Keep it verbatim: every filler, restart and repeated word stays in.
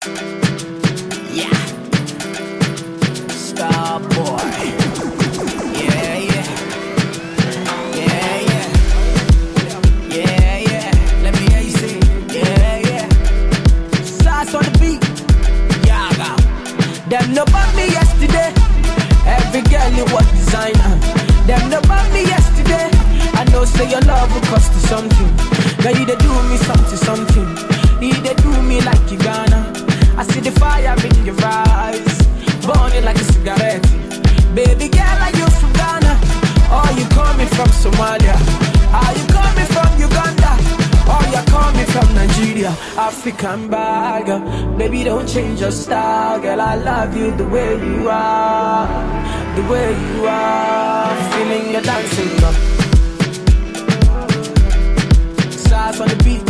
Yeah. Star boy. Yeah, yeah. Yeah, yeah. Yeah, yeah. Let me hear you sing. Yeah, yeah. Sauce on the beat. Yaga. Them no bought me yesterday. Every girl it was designer. Them no bought me yesterday. I know say your love will cost you something. Girl, you they do me something, something. You they do me like you gonna. I see the fire in your eyes, burning like a cigarette. Baby girl, are you from Ghana? Or you coming from Somalia? Are you coming from Uganda? Or you coming from Nigeria? African bag, baby, don't change your style. Girl, I love you the way you are, the way you are. Feeling your dancing, sauce on the beat.